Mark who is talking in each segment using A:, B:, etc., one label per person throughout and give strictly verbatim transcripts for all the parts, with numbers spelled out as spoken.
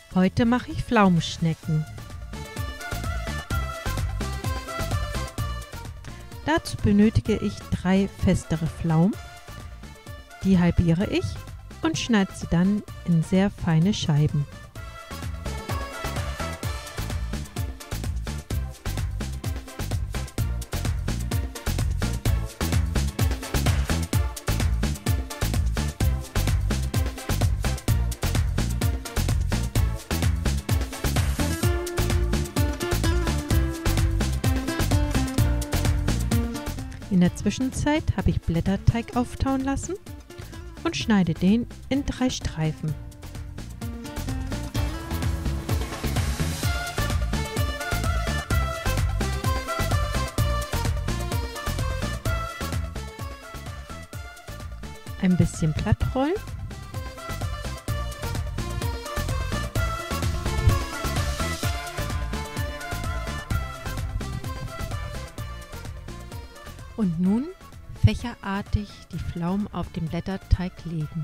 A: Heute mache ich Pflaumenschnecken. Dazu benötige ich drei festere Pflaumen. Die halbiere ich und schneide sie dann in sehr feine Scheiben. In der Zwischenzeit habe ich Blätterteig auftauen lassen und schneide den in drei Streifen. Ein bisschen platt rollen. Und nun fächerartig die Pflaumen auf den Blätterteig legen.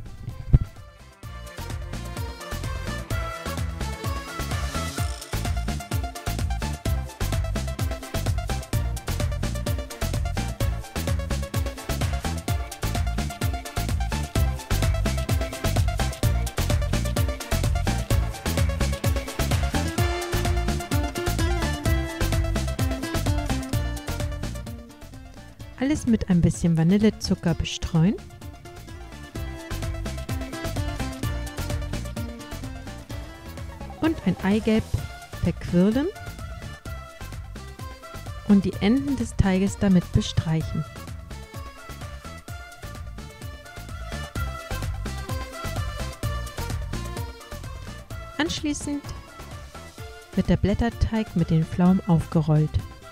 A: Alles mit ein bisschen Vanillezucker bestreuen. Und ein Eigelb verquirlen und die Enden des Teiges damit bestreichen. Anschließend wird der Blätterteig mit den Pflaumen aufgerollt.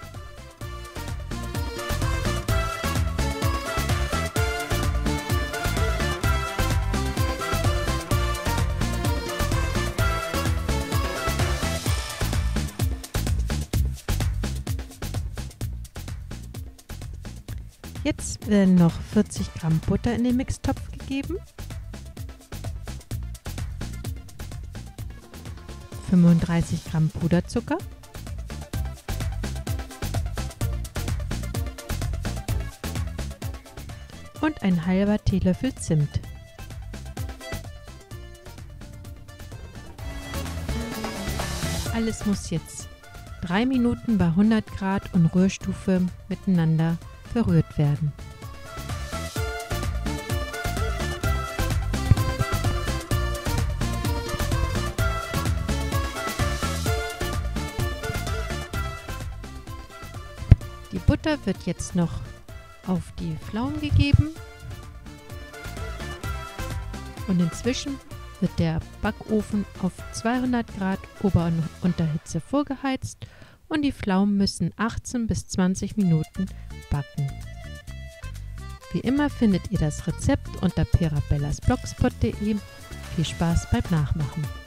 A: Jetzt werden noch vierzig Gramm Butter in den Mixtopf gegeben, fünfunddreißig Gramm Puderzucker, und ein halber Teelöffel Zimt. Alles muss jetzt drei Minuten bei hundert Grad und Rührstufe miteinander verrührt werden. Die Butter wird jetzt noch auf die Pflaumen gegeben und inzwischen wird der Backofen auf zweihundert Grad Ober- und Unterhitze vorgeheizt und die Pflaumen müssen achtzehn bis zwanzig Minuten backen. Wie immer findet ihr das Rezept unter perabellasblogspot punkt de. Viel Spaß beim Nachmachen!